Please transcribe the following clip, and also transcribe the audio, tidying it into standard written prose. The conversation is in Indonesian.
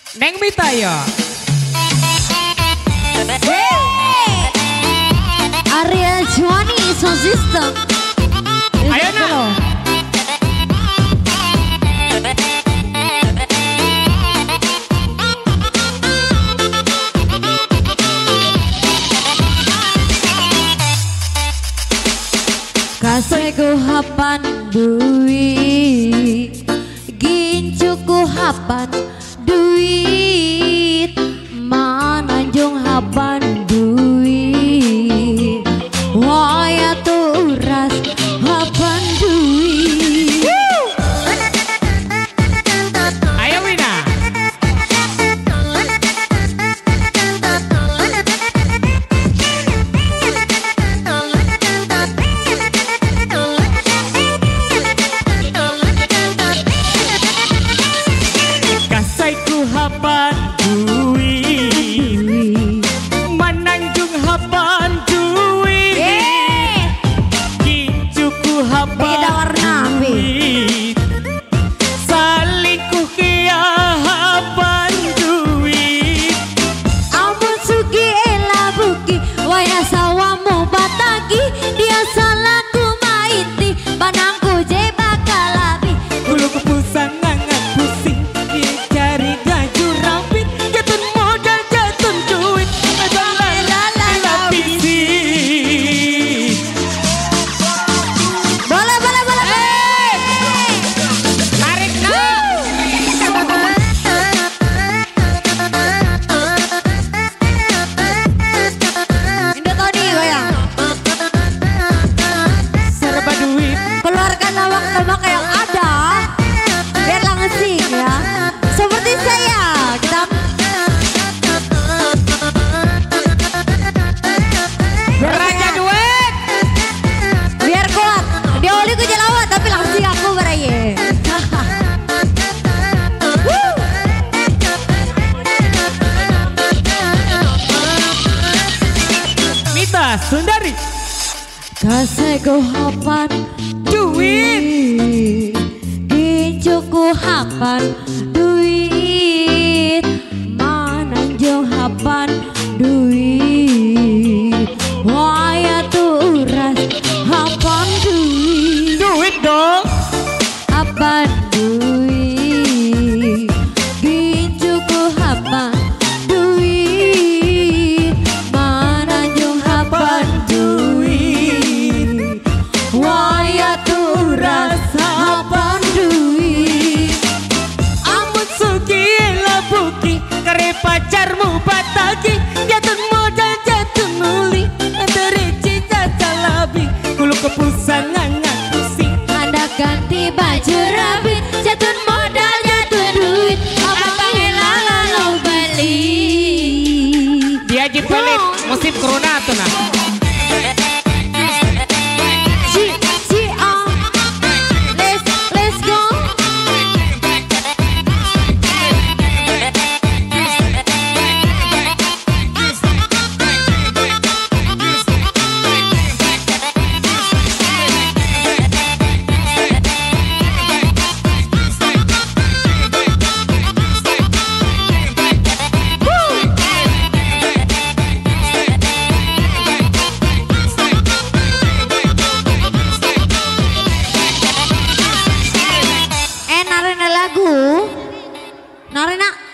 Neng Mita ya. Area Juani Sound System. Ayo nak. Kasihku hapan duit, gincuku hapan duit, mananjung hapan duit, waya turas hapan duit. Ayo Wina. Kasaiku hapan duit, mananjung hapan duit, kincuku hapan duit, salingkuh kia hapan duit. Amun sugi ela buki, waya sawamu batagi, dia salahku maiti, banangku je bakalabi. Bulu kepusang ngangat pusing, dia cari baju rapit, jatun modal jatun duit, adalah lapisi. Boleh. Tarik dong. Indo Tony goyang. Serba duit. Keluarkan tebak-tebak yang ada, biar langsing ya. Seperti saya, kita Raja duit. biar kuat. Dia oli ku jelawat tapi langsing aku beraye. Mita Sundari. Kasihku hapan duit, gincuku hapan duit, mananjung hapan duit, waya turas hapan duit, Duit dong. hapan duit, gincuku hapan duit, mananjung hapan duit, waya turas hapan duit. Amun sugi labuki, kare pacarmu batagi, jatun modal jatun muli, antara cinta calabi, kulu kepusang ngangat pusing. Anda ganti baju rapi, jatun modal jatun duit, apa lalu beli. Dia jipelit musim corona tuh nah. Let's go. Narena lagu, Narena